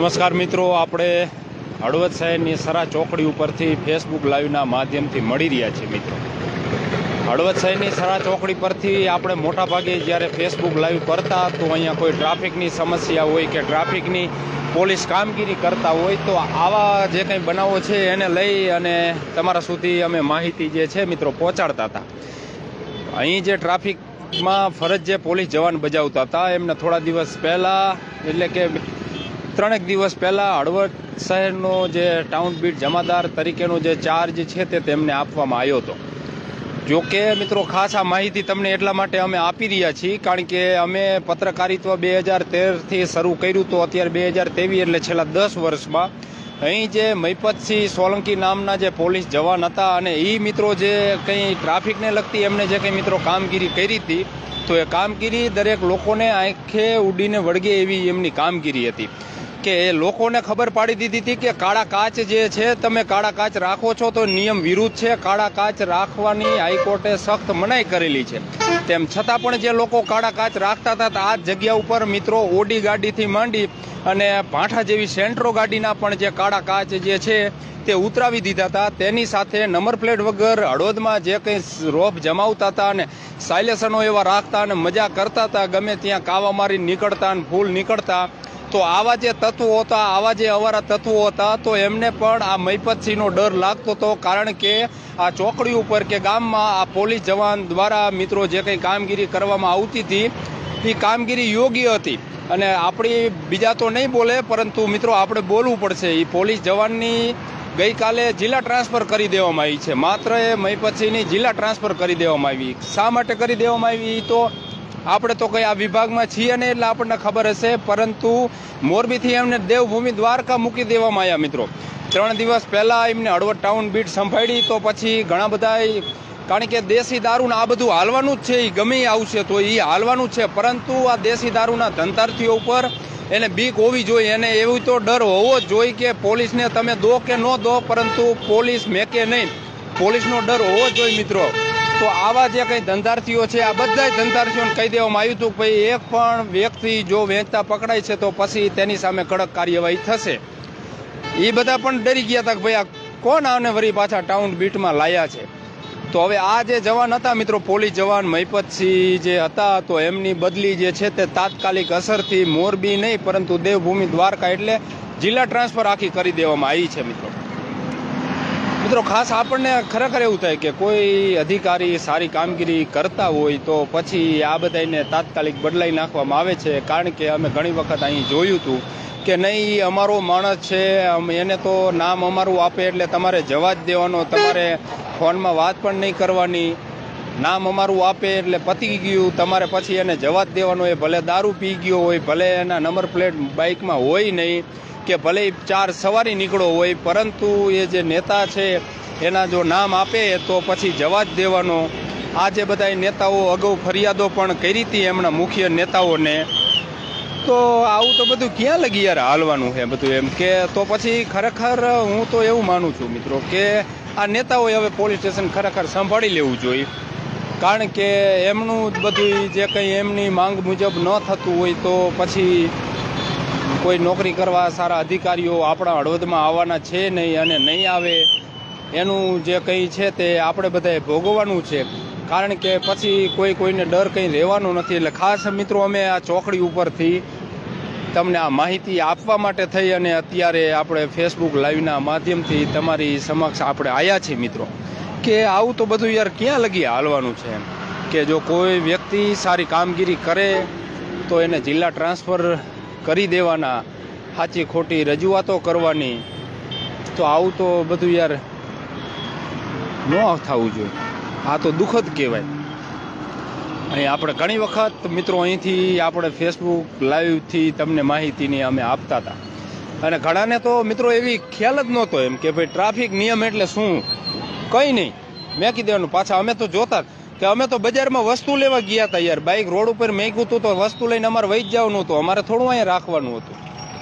નમસ્કાર મિત્રો, આપણે હળવદ શહેરની સરા ચોકડી ઉપરથી ફેસબુક લાઈવના માધ્યમથી મળી રહ્યા છીએ. મિત્રો, હળવદ શહેરની સરા ચોકડી પરથી આપણે મોટાભાગે જ્યારે ફેસબુક લાઈવ કરતા તો અહીંયા કોઈ ટ્રાફિકની સમસ્યા હોય કે ટ્રાફિકની પોલીસ કામગીરી કરતા હોય તો આવા જે કંઈ બનાવો છે એને લઈ અને તમારા સુધી અમે માહિતી જે છે મિત્રો પહોંચાડતા હતા. અહીં જે ટ્રાફિકમાં ફરજ જે પોલીસ જવાન બજાવતા હતા એમને થોડા દિવસ પહેલાં એટલે કે 3 દિવસ પહેલાં હળવદ શહેરનો જે ટાઉન બીટ જમાદાર તરીકેનો જે ચાર્જ છે તે તેમને આપવામાં આવ્યો હતો. જો કે મિત્રો, ખાસ આ માહિતી તમને એટલા માટે અમે આપી રહ્યા છીએ કારણ કે અમે પત્રકારિત્વ 2013થી શરૂ કર્યું તો અત્યારે 2023 એટલે છેલ્લા 10 વર્ષમાં અહીં જે મહિપતસિંહ સોલંકી નામના જે પોલીસ જવાન હતા અને એ મિત્રો જે કંઈ ટ્રાફિકને લગતી એમને જે કંઈ મિત્રો કામગીરી કરી હતી તો એ કામગીરી દરેક લોકોને આંખે ઉડીને વળગે એવી એમની કામગીરી હતી કે એ લોકોને ખબર પાડી દીધી હતી કે કાળા કાચ જે છે તમે કાળા કાચ રાખો છો તો નિયમ વિરુદ્ધ છે. કાળા કાચ રાખવાની હાઈકોર્ટે સખ્ત મનાઈ કરેલી છે. તેમ છતાં પણ જે લોકો કાળા કાચ રાખતા હતા આ જગ્યા ઉપર મિત્રો ઓડી ગાડીથી માંડી અને ભાંઠા જેવી સેન્ટ્રો ગાડીના પણ જે કાળા કાચ જે છે તે ઉતરાવી દીધા હતા. તેની સાથે નંબર પ્લેટ વગર હળવદમાં જે કંઈ રોપ જમાવતા હતા અને સાયલેશનો એવા રાખતા અને મજા કરતા હતા, ગમે ત્યાં કાવા મારી નીકળતા અને ફૂલ નીકળતા. તો આવા જે તત્વો હતા, આવા જે અવારા તત્વો હતા તો એમને પણ આ મહિપતસિંહનો ડર લાગતો હતો કારણ કે આ ચોકડી ઉપર કે ગામમાં આ પોલીસ જવાન દ્વારા મિત્રો જે કંઈ કામગીરી કરવામાં આવતી હતી એ કામગીરી યોગ્ય હતી. અને આપણી બીજા તો નહીં બોલે પરંતુ મિત્રો આપણે બોલવું પડશે. એ પોલીસ જવાનની ગઈકાલે જિલ્લા ટ્રાન્સફર કરી દેવામાં આવી છે. માત્ર એ મહિપતસિંહની જિલ્લા ટ્રાન્સફર કરી દેવામાં આવી. શા માટે કરી દેવામાં આવી તો આપણે તો કંઈ આ વિભાગમાં છીએ ને એટલે આપણને ખબર હશે, પરંતુ મોરબીથી એમને દેવભૂમિ દ્વારકા મૂકી દેવામાં આવ્યા. મિત્રો, 3 દિવસ પહેલાં એમને હળવદ ટાઉન બીટ સંભાળી તો પછી ઘણા બધા, કારણ કે દેશી દારૂને આ બધું હાલવાનું જ છે, એ ગમે આવશે તો એ હાલવાનું જ છે, પરંતુ આ દેશી દારૂના ધંધાર્થીઓ ઉપર એને બીક હોવી જોઈએ. એને એવું તો ડર હોવો જ જોઈએ કે પોલીસને તમે દો કે ન દો પરંતુ પોલીસ મેકે નહીં, પોલીસનો ડર હોવો જ જોઈએ. મિત્રો, તો આવા જે કંઈ ધંધાર્થીઓ છે આ બધા ધંધાર્થીઓને કહી દેવામાં આવ્યું હતું કે ભાઈ એક પણ વ્યક્તિ જો વેચતા પકડાય છે તો પછી તેની સામે કડક કાર્યવાહી થશે. એ બધા પણ ડરી ગયા હતા કે ભાઈ આ કોણ આને વળી પાછા ટાઉન બીટમાં લાયા છે. તો હવે આ જે જવાન હતા મિત્રો, પોલીસ જવાન મહિપતસિંહ જે હતા તો એમની બદલી જે છે તે તાત્કાલિક અસરથી મોરબી નહીં પરંતુ દેવભૂમિ દ્વારકા એટલે જિલ્લા ટ્રાન્સફર આખી કરી દેવામાં આવી છે. મિત્રો, ખાસ આપણને ખરેખર એવું થાય કે કોઈ અધિકારી સારી કામગીરી કરતા હોય તો પછી આ બધાને તાત્કાલિક બદલાઈ નાખવામાં આવે છે. કારણ કે અમે ઘણી વખત અહીં જોયું હતું કે નહીં અમારો માણસ છે, એને તો નામ અમારું આપે એટલે તમારે જવા જ દેવાનો, તમારે ફોનમાં વાત પણ નહીં કરવાની, નામ અમારું આપે એટલે પતી ગયું, તમારે પછી એને જવા જ દેવાનો. એ ભલે દારૂ પી ગયો હોય, ભલે એના નંબર પ્લેટ બાઇકમાં હોય નહીં કે ભલે 4 સવારી નીકળો હોય, પરંતુ એ જે નેતા છે એના જો નામ આપે તો પછી જવા જ દેવાનો. આ જે બધા નેતાઓ અગાઉ ફરિયાદો પણ કરી હતી એમના મુખ્ય નેતાઓને, તો આવું તો બધું ક્યાં લગી યાર હાલવાનું છે બધું એમ કે તો પછી ખરેખર હું તો એવું માનું છું મિત્રો કે આ નેતાઓએ હવે પોલીસ સ્ટેશન ખરેખર સંભાળી લેવું જોઈએ. કારણ કે એમનું બધું જે કંઈ એમની માંગ મુજબ ન થતું હોય તો પછી કોઈ નોકરી કરવા સારા અધિકારીઓ આપણા હળવદમાં આવવાના છે નહીં અને નહીં આવે એનું જે કંઈ છે તે આપણે બધાએ ભોગવવાનું છે. કારણ કે પછી કોઈને ડર કંઈ રહેવાનો નથી. એટલે ખાસ મિત્રો અમે આ ચોકડી ઉપરથી તમને આ માહિતી આપવા માટે થઈ અને અત્યારે આપણે ફેસબુક લાઈવના માધ્યમથી તમારી સમક્ષ આપણે આવ્યા છીએ મિત્રો કે આવું તો બધું યાર ક્યાં લગી હાલવાનું છે એમ કે જો કોઈ વ્યક્તિ સારી કામગીરી કરે તો એને જિલ્લા ટ્રાન્સફર કરી દેવાના, સાચી ખોટી રજૂઆતો કરવાની. તો આવું તો બધું યાર ન થવું જોઈએ. આ તો દુઃખદ કહેવાય. અહીં આપણે ઘણી વખત મિત્રો અહીંથી આપણે ફેસબુક લાઈવથી તમને માહિતીની અમે આપતા હતા અને ઘણાને તો મિત્રો એવી ખ્યાલ જ નહોતો એમ કે ભાઈ ટ્રાફિક નિયમ એટલે શું, કંઈ નહીં મેકી દેવાનું. પાછા અમે તો જોતા કે અમે તો બજારમાં વસ્તુ લેવા ગયા હતા યાર, બાઇક રોડ ઉપર મેક્યું હતું તો વસ્તુ લઈને અમારે વહી જ જવાનું હતું, અમારે થોડું અહીંયા રાખવાનું હતું.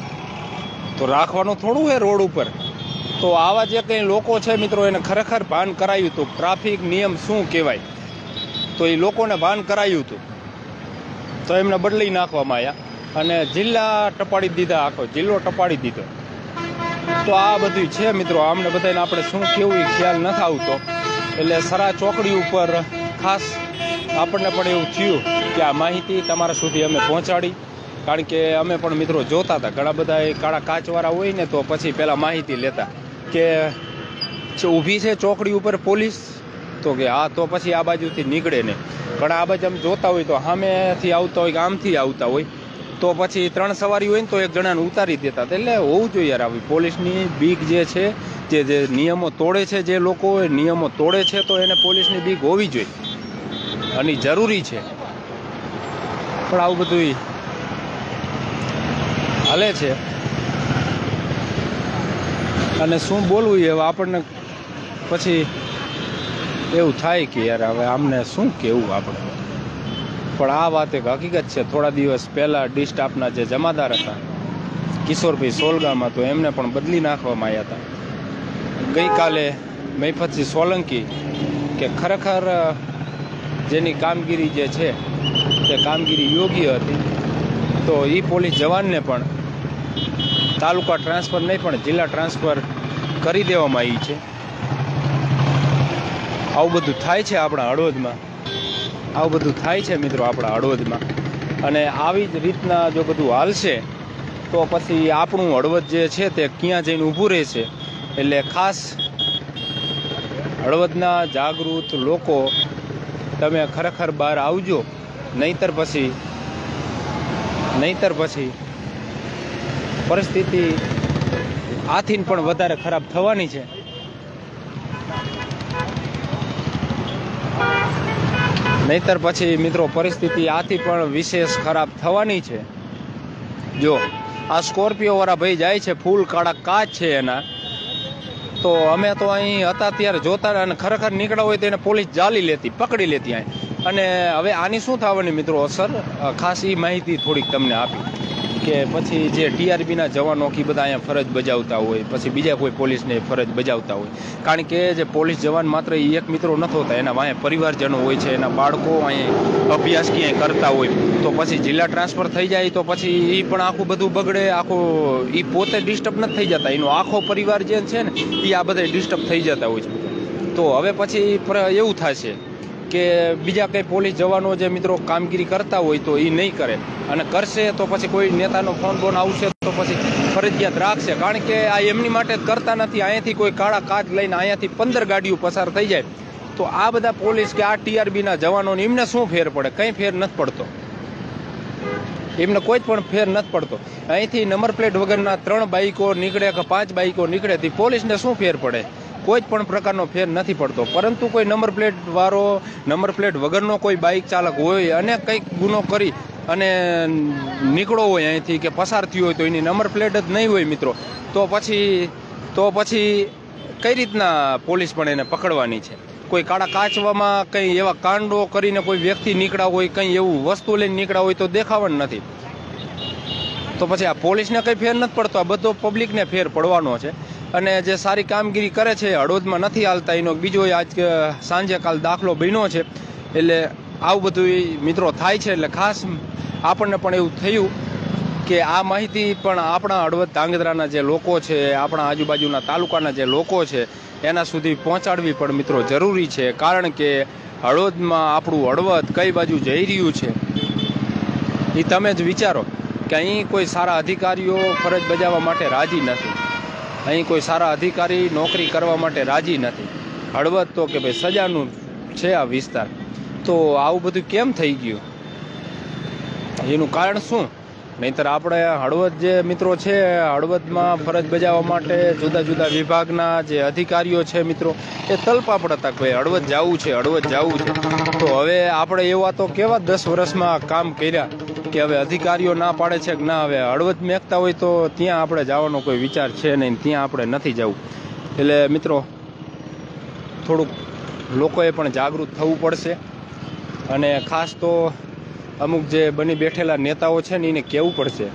તો રાખવાનું થોડું છે રોડ ઉપર. તો આવા જે કંઈ લોકો છે મિત્રો એને ખરેખર ભાન કરાયું હતું ટ્રાફિક નિયમ શું કહેવાય, તો એ લોકોને ભાન કરાયું હતું તો એમને બદલી નાખવામાં આવ્યા. અને જિલ્લા ટપાડી દીધા, આખો જિલ્લો ટપાડી દીધો. તો આ બધું છે મિત્રો. આમને બધાને આપણે શું કેવું એ ખ્યાલ નથી આવતો. એટલે સરા ચોકડી ઉપર ખાસ આપણને પણ એવું થયું કે આ માહિતી તમારા સુધી અમે પહોંચાડી. કારણ કે અમે પણ મિત્રો જોતા હતા, ઘણા બધા એ કાળા કાચવાળા હોય ને તો પછી પહેલાં માહિતી લેતા કે ઊભી છે ચોકડી ઉપર પોલીસ, તો કે હા, તો પછી આ બાજુથી નીકળે ને. ઘણા આ બાજુ અમે જોતા હોય તો સામેથી આવતા હોય કે આમથી આવતા હોય તો પછી 3 સવારી હોય ને તો એક જણાને ઉતારી દેતા. એટલે હોવું જોઈએ યાર, આવી પોલીસની બીક જે છે, જે નિયમો તોડે છે, જે લોકો નિયમો તોડે છે તો એને પોલીસની બીક હોવી જોઈએ અને જરૂરી છે. પણ આવું બધું હાલે છે અને શું બોલવું હવે આપણને પછી એવું થાય કે યાર હવે આમને શું કહેવું આપણે. પણ આ વાત એક હકીકત છે. થોડા દિવસ પહેલાં ડી સ્ટાફના જે જમાદાર હતા કિશોરભાઈ સોલગામાં, તો એમને પણ બદલી નાખવામાં આવ્યા હતા. ગઈકાલે મહિપતસિંહ સોલંકી કે ખરેખર જેની કામગીરી જે છે તે કામગીરી યોગ્ય હતી, તો એ પોલીસ જવાનને પણ તાલુકા ટ્રાન્સફર નહીં પણ જિલ્લા ટ્રાન્સફર કરી દેવામાં આવી છે. આવું બધું થાય છે આપણા હળવદમાં, આવું બધું થાય છે મિત્રો આપણા હળવદમાં. અને આવી જ રીતના જો બધું હાલશે તો પછી આપણું હળવદ જે છે તે ક્યાં જઈને ઊભું રહેશે. એટલે ખાસ હળવદના જાગૃત લોકો તમે ખરેખર બહાર આવજો, નહીતર પછી પરિસ્થિતિ આથી પણ વધારે ખરાબ થવાની છે. નહીતર પછી મિત્રો પરિસ્થિતિ આથી પણ વિશેષ ખરાબ થવાની છે. જો આ સ્કોર્પિયો વાળા ભાઈ જાય છે, ફૂલ કાળા કાચ છે એના, તો અમે તો અહીં હતા ત્યારે જોતા અને ખરેખર નીકળ્યા હોય તો એને પોલીસ જાલી લેતી, પકડી લેતી અહીં. અને હવે આની શું થવાની મિત્રો અસર, ખાસ એ માહિતી થોડીક તમને આપી કે પછી જે ટીઆરબીના જવાનો કે બધા અહીંયા ફરજ બજાવતા હોય, પછી બીજા કોઈ પોલીસને ફરજ બજાવતા હોય. કારણ કે જે પોલીસ જવાન માત્ર એક મિત્રો નથી હોતા, એના વાંહે પરિવારજનો હોય છે, એના બાળકો અહીંયા અભ્યાસ ક્યાંય કરતા હોય, તો પછી જિલ્લા ટ્રાન્સફર થઈ જાય તો પછી એ પણ આખું બધું બગડે. આખું એ પોતે ડિસ્ટર્બ નથી થઈ જતા, એનો આખો પરિવાર જે છે ને એ આ બધા ડિસ્ટર્બ થઈ જતા હોય છે. તો હવે પછી એવું થશે કે બીજા કંઈ પોલીસ જવાનો જે મિત્રો કામગીરી કરતા હોય તો એ નહીં કરે, અને કરશે તો પછી કોઈ નેતાનો ફોન બોન આવશે તો પછી ફરજિયાત રાખશે. કારણ કે આ એમની માટે જ કરતા નથી. અહીંયાથી કોઈ કાળા કાચ લઈને અહીંયાથી 15 ગાડીઓ પસાર થઈ જાય તો આ બધા પોલીસ કે આ ટીઆરબીના જવાનોને એમને શું ફેર પડે? કંઈ ફેર નથી પડતો, એમને કોઈ પણ ફેર નથી પડતો. અહીંથી નંબર પ્લેટ વગરના 3 બાઇકો નીકળે કે 5 બાઇકો નીકળે તે પોલીસને શું ફેર પડે? કોઈ જ પણ પ્રકારનો ફેર નથી પડતો. પરંતુ કોઈ નંબર પ્લેટ વાળો, નંબર પ્લેટ વગરનો કોઈ બાઇક ચાલક હોય અને કંઈક ગુનો કરી અને નીકળો હોય અહીંથી કે પસાર થયો હોય તો એની નંબર પ્લેટ જ નહીં હોય મિત્રો, તો પછી કઈ રીતના પોલીસ પણ એને પકડવાની છે? કોઈ કાળા કાચવામાં કંઈ એવા કાંડો કરીને કોઈ વ્યક્તિ નીકળ્યા હોય, કંઈ એવું વસ્તુ લઈને નીકળ્યા હોય તો દેખાવાનું નથી. તો પછી આ પોલીસને કંઈ ફેર નથી પડતો, આ બધો પબ્લિકને ફેર પડવાનો છે. અને જે સારી કામગીરી કરે છે હળવદમાં નથી હાલતા, એનો બીજો આજ સાંજે કાલ દાખલો બન્યો છે. એટલે આવું બધું મિત્રો થાય છે. એટલે ખાસ આપણને પણ એવું થયું કે આ માહિતી પણ આપણા હળવદ ધાંગધ્રાના જે લોકો છે, આપણા આજુબાજુના તાલુકાના જે લોકો છે એના સુધી પહોંચાડવી પણ મિત્રો જરૂરી છે. કારણ કે હળવદમાં આપણું હળવદ કઈ બાજુ જઈ રહ્યું છે એ તમે જ વિચારો કે અહીં કોઈ સારા અધિકારીઓ ફરજ બજાવવા માટે રાજી નથી, અહીં કોઈ સારા અધિકારી નોકરી કરવા માટે રાજી નથી. હળવદ તો કે ભાઈ સજાનું છે આ વિસ્તાર. તો આવું બધું કેમ થઈ ગયું? એનું કારણ શું? નહીંતર આપણે હળવદ જે મિત્રો છે, હળવદમાં ફરજ બજાવવા માટે જુદા જુદા વિભાગના જે અધિકારીઓ છે મિત્રો એ તલપાપડ હતા કે ભાઈ હળવદ જવું છે, હળવદ જવું છે. તો હવે આપણે એવા તો કેવા 10 વર્ષમાં કામ કર્યા કે હવે અધિકારીઓ ના પાડે છે કે ના, હવે હળવદ મેકતા હોય તો ત્યાં આપણે જવાનો કોઈ વિચાર છે નહીં, ત્યાં આપણે નથી જવું. એટલે મિત્રો થોડુંક લોકોએ પણ જાગૃત થવું પડશે. અને ખાસ તો અમુક જે બની બેઠેલા નેતાઓ છે ને એને કહેવું પડશે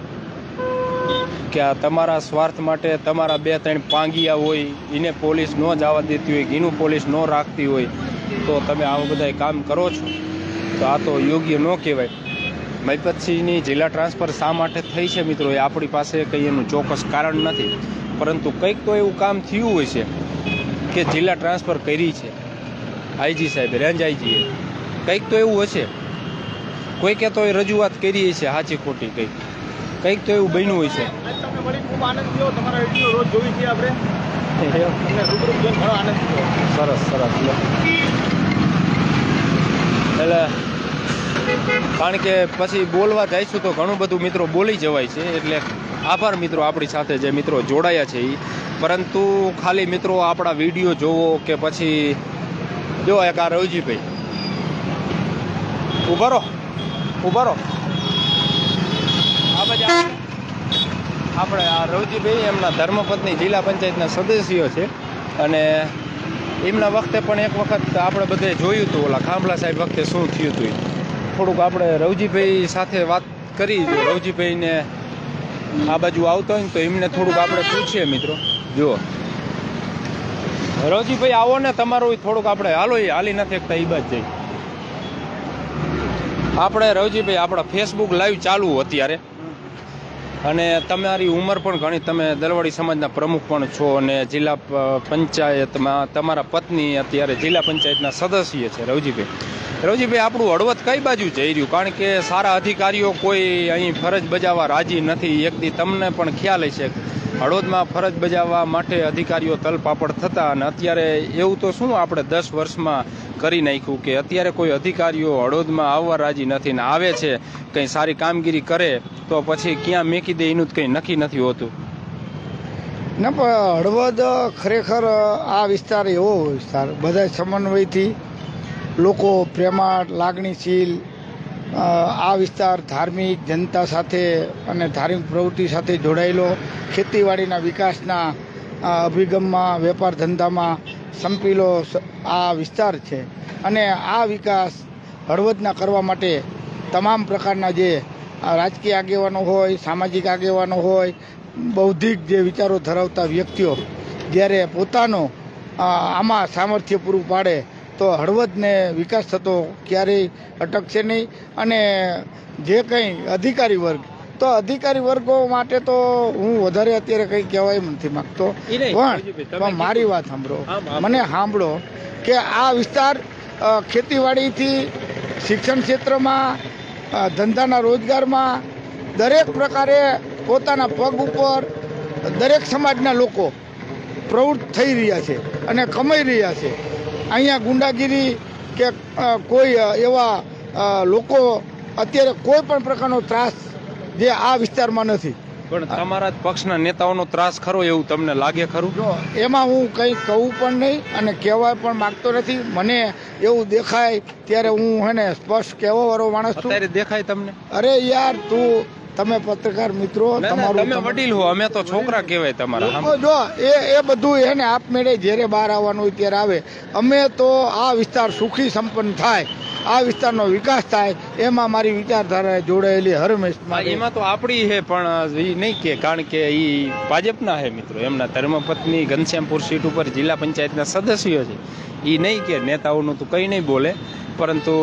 કે આ તમારા સ્વાર્થ માટે તમારા 2-3 પાંગિયા હોય એને પોલીસ ન જવા દેતી હોય, એનું પોલીસ ન રાખતી હોય, તો તમે આવા બધા કામ કરો છો તો આ તો યોગ્ય ન કહેવાય. મહીપતસિંહની જિલ્લા ટ્રાન્સફર શા માટે થઈ છે મિત્રો, એ આપણી પાસે કંઈ એનું ચોક્કસ કારણ નથી, પરંતુ કંઈક તો એવું કામ થયું હોય છે કે જિલ્લા ટ્રાન્સફર કરી છે આઈજી સાહેબ, રેન્જ આઈજીએ, કંઈક તો એવું હશે, કોઈકે તો એ રજૂઆત કરી છે સાચી ખોટી, કંઈક તો એવું બન્યું હોય છે. ખૂબ આનંદ થયો, તમારા વિડીયો રોજ જોઈ છે આપણે, તમને રૂબરૂ જોઈને ઘણો આનંદ થયો. સરસ સરસ. એટલે કારણ કે પછી બોલવા જઈશું તો ઘણું બધું મિત્રો બોલી જવાય છે, એટલે આભાર મિત્રો આપણી સાથે જે મિત્રો જોડાયા છે એ. પરંતુ ખાલી મિત્રો આપણા વિડીયો જોવો કે પછી જો એક આ રવજીભાઈ ઊભા રહો આ બધા આપણે આ રવજીભાઈ એમના ધર્મપત્ની જિલ્લા પંચાયતના સદસ્યો છે, અને એમના વખતે પણ એક વખત આપણે બધે જોયું હતું ઓલા ખાંભલા સાહેબ વખતે શું થયું હતું. થોડુંક આપણે રવજીભાઈ સાથે વાત કરી, જો રવજીભાઈને આ બાજુ આવતો હોય ને તો એમને થોડુંક આપણે પૂછીએ મિત્રો. જુઓ રવજીભાઈ આવો ને, તમારું થોડુંક આપણે હાલી નથી એકતા એ બાદ જઈ. આપણે રવજીભાઈ આપણા ફેસબુક લાઈવ ચાલુ અત્યારે, અને તમારી ઉંમર પણ ઘણી, તમે દલવાડી સમાજના પ્રમુખ પણ છો, અને જિલ્લા પંચાયતમાં તમારા પત્ની અત્યારે જિલ્લા પંચાયતના સદસ્ય છે. રવજીભાઈ આપણું હળવદ કઈ બાજુ જઈ રહ્યું, કારણ કે સારા અધિકારીઓ કોઈ અહીં ફરજ બજાવવા રાજી નથી. એક દી તમને પણ ખ્યાલ હશે હળવદમાં ફરજ બજાવવા માટે અધિકારીઓ તલપાપડ થતા, અને અત્યારે એવું તો શું આપણે 10 વર્ષમાં કરી નાખ્યું કે અત્યારે કોઈ અધિકારીઓ હળવદમાં આવવા રાજી નથી, ને આવે છે કંઈ સારી કામગીરી કરે તો પછી ક્યાં મેકી દે એનું જ કંઈ નક્કી નથી હોતું. ના પણ હળવદ ખરેખર આ વિસ્તાર એવો વિસ્તાર બધા સમન્વયથી લોકો પ્રેમાળ લાગણીશીલ, આ વિસ્તાર ધાર્મિક જનતા સાથે અને ધાર્મિક પ્રવૃત્તિ સાથે જોડાયેલો, ખેતીવાડીના વિકાસના અભિગમમાં, વેપાર ધંધામાં સંપેલો આ વિસ્તાર છે. અને આ વિકાસ હળવદના કરવા માટે તમામ પ્રકારના જે રાજકીય આગેવાનો હોય, સામાજિક આગેવાનો હોય, બૌદ્ધિક જે વિચારો ધરાવતા વ્યક્તિઓ જ્યારે પોતાનો આમાં સામર્થ્ય પૂરું પાડે તો હળવદને વિકાસ થતો ક્યારેય અટકશે નહીં. અને જે કંઈ અધિકારી વર્ગ, તો અધિકારી વર્ગો માટે તો હું વધારે અત્યારે કંઈ કહેવાય નથી માગતો, પણ મારી વાત સાંભળો કે આ વિસ્તાર ખેતીવાડીથી શિક્ષણ ક્ષેત્રમાં, ધંધાના રોજગારમાં દરેક પ્રકારે પોતાના પગ ઉપર દરેક સમાજના લોકો પ્રવૃત્ત થઈ રહ્યા છે અને કમાઈ રહ્યા છે. અહીંયા ગુંડાગીરી કે કોઈ એવા લોકો અત્યારે કોઈ પણ પ્રકારનો ત્રાસ જે આ વિસ્તારમાં નથી. પણ તમારા જ પક્ષના નેતાઓનો ત્રાસ ખરો એવું તમને લાગે ખરું? જો એમાં હું કંઈ કહું પણ નહીં અને કહેવાય પણ માગતો નથી. મને એવું દેખાય ત્યારે હું સ્પષ્ટ કહેવા વાળો માણસ છું. અત્યારે દેખાય તમને? અરે યાર તમે પત્રકાર મિત્રો, તમે વડીલ હો, અમે તો છોકરા કહેવાય તમારા. જો એ બધું આપમેળે જ્યારે બહાર આવવાનું હોય ત્યારે આવે. અમે તો આ વિસ્તાર સુખી સંપન્ન થાય, આ વિસ્તારનો વિકાસ થાય એમાં મારી વિચારધારા જોડાયેલી હરમેશમાં. એમાં તો આપણી છે, પણ એ નહીં કે, કારણ કે એ ભાજપના છે મિત્રો, એમના ધર્મપત્ની ઘનશ્યામપુર સીટ ઉપર જિલ્લા પંચાયતના સદસ્યો છે. એ નહીં કે નેતાઓનું તો કંઈ નહીં બોલે, પરંતુ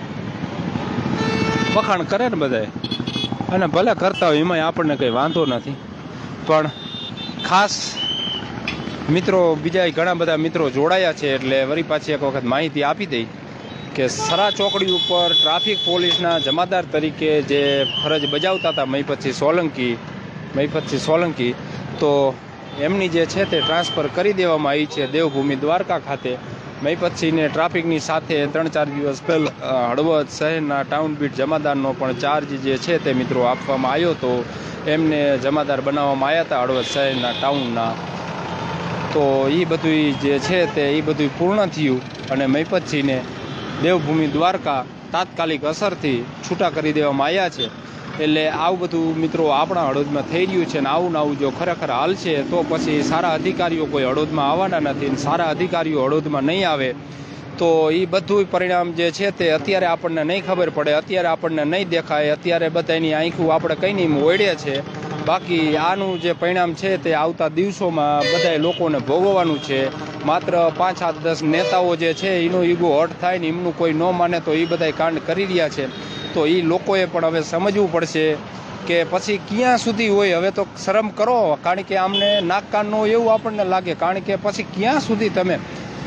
વખાણ કરે ને બધાએ, અને ભલે કરતા હોય એમાં આપણને કંઈ વાંધો નથી. પણ ખાસ મિત્રો બીજા ઘણા બધા મિત્રો જોડાયા છે, એટલે વળી પાછી એક વખત માહિતી આપી દઈ કે સરા ચોકડી ઉપર ટ્રાફિક પોલીસના જમાદાર તરીકે જે ફરજ બજાવતા હતા મહીપતસિંહ સોલંકી, તો એમની જે છે તે ટ્રાન્સફર કરી દેવામાં આવી છે દેવભૂમિ દ્વારકા ખાતે. મહીપતસિંહને ટ્રાફિકની સાથે 3-4 દિવસ પહેલાં હળવદ શહેરના ટાઉન બીટ જમાદારનો પણ ચાર્જ જે છે તે મિત્રો આપવામાં આવ્યો, તો એમને જમાદાર બનાવવામાં આવ્યા હતા હળવદ શહેરના ટાઉનના. તો એ બધું જે છે તે એ બધું પૂર્ણ થયું, અને મહીપતસિંહને દેવભૂમિ દ્વારકા તાત્કાલિક અસરથી છૂટા કરી દેવામાં આવ્યા છે. એટલે આવું બધું મિત્રો આપણા હળવદમાં થઈ રહ્યું છે, અને આવું નવું જો ખરેખર હાલ છે તો પછી સારા અધિકારીઓ કોઈ હળવદમાં આવવાના નથી, અને સારા અધિકારીઓ હળવદમાં નહીં આવે તો એ બધું પરિણામ જે છે તે અત્યારે આપણને નહીં ખબર પડે, અત્યારે આપણને નહીં દેખાય, અત્યારે બધાની આંખું આપણે કંઈ નહીં ઓળે છે. બાકી આનું જે પરિણામ છે તે આવતા દિવસોમાં બધાય લોકોને ભોગવવાનું છે. માત્ર 5-10 નેતાઓ જે છે એનો ઈગો હર્ટ થાય ને એમનું કોઈ ન માને તો એ બધા કાંડ કરી રહ્યા છે. તો એ લોકોએ પણ હવે સમજવું પડશે કે પછી ક્યાં સુધી હોય. હવે તો શરમ કરો, કારણ કે આમને નાક કાન ન હોય એવું આપણને લાગે, કારણ કે પછી ક્યાં સુધી તમે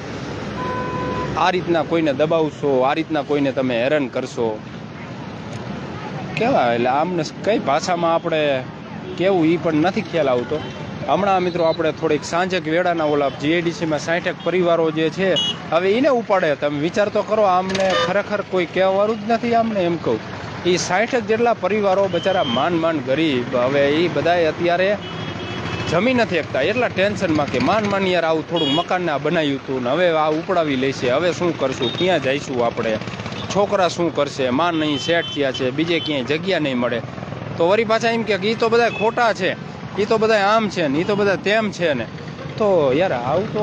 આ રીતના કોઈને દબાવશો, આ રીતના કોઈને તમે હેરાન કરશો કેવા. એટલે આમને કઈ ભાષામાં આપણે કેવું એ પણ નથી ખ્યાલ આવતો. હમણાં મિત્રો આપણે થોડીક સાંજેક વેળાના ઓલા જીઆઈડીસીમાં 60 પરિવારો જે છે હવે એને ઉપાડે. તમે વિચાર તો કરો, આમને ખરેખર કોઈ કહેવાનું જ નથી. આમને એમ કહું એ 60 જેટલા પરિવારો બચારા માંડ ગરીબ, હવે એ બધાએ અત્યારે જમી નથી શકતા એટલા ટેન્શનમાં કે માંડ યાર આવું થોડુંક મકાનને બનાવ્યું હતું ને હવે આ ઉપડાવી લેશે, હવે શું કરશું, ક્યાં જઈશું આપણે, છોકરા શું કરશે, માન નહીં સેટ થયા છે, બીજે ક્યાંય જગ્યા નહીં મળે. તો વળી પાછા એમ કે એ તો બધા ખોટા છે, એ તો બધા આમ છે ને એ તો બધા તેમ છે ને. તો યાર આવું તો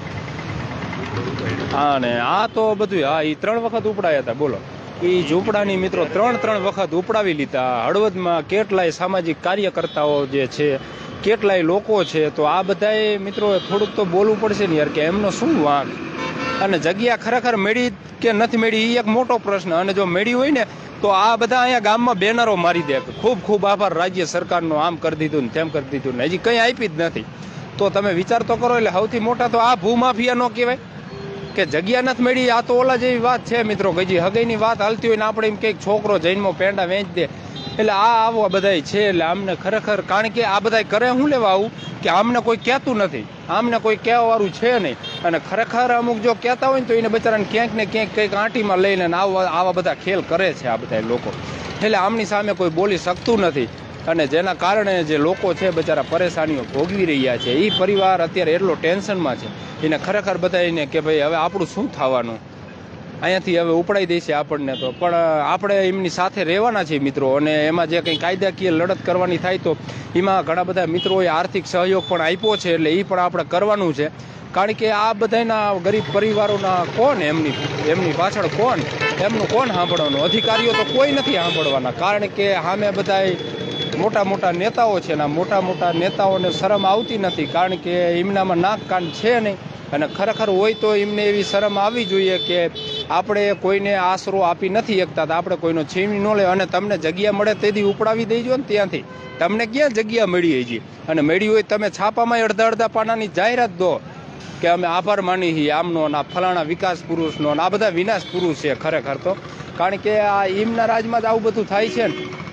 હા ને આ તો બધું હા એ 3 વખત ઉપડાયા હતા. બોલો એ ઝૂંપડાની મિત્રો 3 વખત ઉપડાવી લીધા. હળવદમાં કેટલાય સામાજિક કાર્યકર્તાઓ જે છે, કેટલાય લોકો છે. તો આ બધાએ મિત્રો થોડુંક તો બોલવું પડશે ને યાર કે એમનો શું વાંક. અને જગ્યા ખરેખર મેળી કે નથી મેળી એ એક મોટો પ્રશ્ન. અને જો મેળી હોય ને તો આ બધા અહીંયા ગામમાં બેનરો મારી દે ખૂબ ખૂબ આભાર રાજ્ય સરકારનો, આમ કરી દીધું ને તેમ કરી દીધું ને હજી કંઈ આપી જ નથી. તો તમે વિચાર તો કરો. એટલે સૌથી મોટા તો આ ભૂમાફિયા નો કહેવાય કે જગ્યા નથી મેળી. આ તો ઓલા જેવી વાત છે મિત્રો કે હજી હગઈની વાત હાલતી હોય ને આપણે એમ કંઈક છોકરો જૈનમાં પેંડા વેચ દે. એટલે આ આવા બધાય છે. એટલે આમને ખરેખર કારણ કે આ બધા કરે શું લેવા આવું કે આમને કોઈ કહેતું નથી, આમને કોઈ કહેવાવાળું છે નહીં. અને ખરેખર અમુક જો કહેતા હોય ને તો એને બચારાને ક્યાંક ને ક્યાંક કંઈક આંટીમાં લઈને આવા બધા ખેલ કરે છે આ બધા લોકો. એટલે આમની સામે કોઈ બોલી શકતું નથી. અને જેના કારણે જે લોકો છે બચારા પરેશાનીઓ ભોગવી રહ્યા છે. એ પરિવાર અત્યારે એટલો ટેન્શનમાં છે. એને ખરેખર બતાવીને કે ભાઈ હવે આપણું શું થવાનું, અહીંયાથી હવે ઉપડાઈ દેશે આપણને. તો પણ આપણે એમની સાથે રહેવાના છીએ મિત્રો. અને એમાં જે કંઈ કાયદાકીય લડત કરવાની થાય તો એમાં ઘણા બધા મિત્રોએ આર્થિક સહયોગ પણ આપ્યો છે. એટલે એ પણ આપણે કરવાનું છે. કારણ કે આ બધાના ગરીબ પરિવારોના કોણ એમની પાછળ કોણ, એમનું કોણ સાંભળવાનું. અધિકારીઓ તો કોઈ નથી સાંભળવાના. કારણ કે સામે બધા મોટા નેતાઓ છે ને મોટા નેતાઓને શરમ આવતી નથી. કારણ કે એમનામાં નાક કાન છે નહીં. અને ખરેખર હોય તો એમને એવી શરમ આવવી જોઈએ કે આપણે કોઈને આશરો આપી નથી શકતા તો આપણે કોઈનો છીનવી ન લે. અને તમને જગ્યા મળે તેથી ઉપડાવી દેજો ને ત્યાંથી. તમને ક્યાં જગ્યા મળી હજી? અને મળી હોય તમે છાપામાં અડધા પાનાની જાહેરાત દો કે અમે આભાર માની છીએ આમનો, આ ફલાણા વિકાસ પુરુષનો, આ બધા વિનાશ પુરુષ છે ખરેખર તો. કારણ કે આ એમના રાજમાં જ આવું બધું થાય છે ને.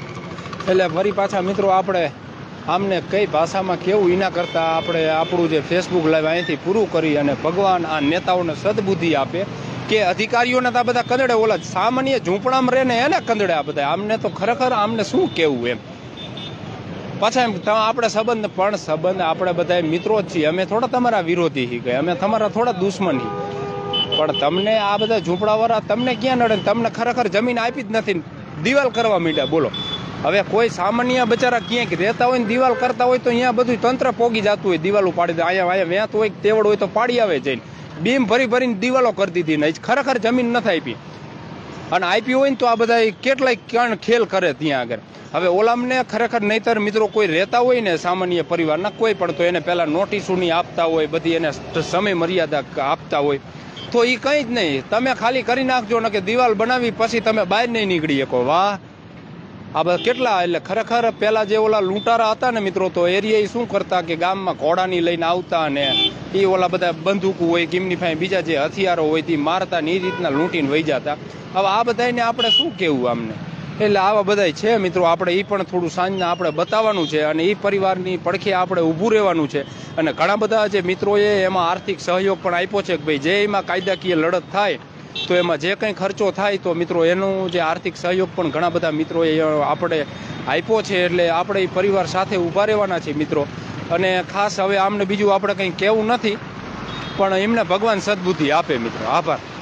એટલે ફરી પાછા મિત્રો આપણે આમને કઈ ભાષામાં કેવું એના કરતાં આપણે આપણું જે ફેસબુક લાઈવ અહીંથી પૂરું કરી અને ભગવાન આ નેતાઓને સદબુદ્ધિ આપે કે અધિકારીઓને તો આ બધા કંદડે ઓલા સામાન્ય ઝૂંપડામાં રહે ને એને કંદડે આ બધા. આમને તો ખરેખર આમને શું કહેવું એમ. પાછા એમ આપણે સંબંધ આપણે બધા મિત્રો જ છીએ. અમે થોડા તમારા વિરોધી હી ગયા, અમે તમારા થોડા દુશ્મન હી. પણ તમને આ બધા ઝૂંપડાવાળા તમને ક્યાં નડે? તમને ખરેખર જમીન આપી જ નથી, દિવાલ કરવા માંડ્યા. બોલો હવે કોઈ સામાન્ય બચારા ક્યાંક રહેતા હોય ને દિવાલ કરતા હોય તો અહીંયા બધું તંત્ર પોગી જતું હોય, દિવાલો પાડી દે. અહીંયા વેત હોય તેવડ હોય તો પાડી આવે જઈને. બીમ ભરીને દિવાલો કરી દીધી ને ખરેખર જમીન નથી આપી. અને આપી હોય ને તો આ બધા કેટલાય ખેલ કરે ત્યાં આગળ. હવે ઓલામને ખરેખર નહીતર મિત્રો કોઈ રહેતા હોય ને સામાન્ય પરિવારના કોઈ પણ તો એને પહેલાં નોટિસોની આપતા હોય, બધી એને સમય મર્યાદા આપતા હોય. તો એ કંઈ જ નહીં, તમે ખાલી કરી નાખજો ને કે દિવાલ બનાવી પછી તમે બહાર નહીં નીકળી શકો. વાહ આ બધા કેટલા. એટલે ખરેખર પહેલાં જે ઓલા લૂંટારા હતા ને મિત્રો તો એરિયા શું કરતા કે ગામમાં ઘોડાની લઈને આવતા ને એ ઓલા બધા બંદૂકો હોય કે એમની પાસે બીજા જે હથિયારો હોય તે મારતા ને એ રીતના લૂંટીને વહી જતા. હવે આ બધાને આપણે શું કહેવું આમને. એટલે આવા બધા છે મિત્રો. આપણે એ પણ થોડું સાંજના આપણે બતાવવાનું છે અને એ પરિવારની પડખે આપણે ઊભું રહેવાનું છે. અને ઘણા બધા જે મિત્રોએ એમાં આર્થિક સહયોગ પણ આપ્યો છે કે ભાઈ જે એમાં કાયદાકીય લડત થાય તો એમાં જે કંઈ ખર્ચો થાય તો મિત્રો એનું જે આર્થિક સહયોગ પણ ઘણા બધા મિત્રોએ આપણે આપ્યો છે. એટલે આપણે એ પરિવાર સાથે ઊભા રહેવાના છે મિત્રો. અને ખાસ હવે આમને બીજું આપણે કંઈ કહેવું નથી, પણ એમને ભગવાન સદબુદ્ધિ આપે મિત્રો. આભાર.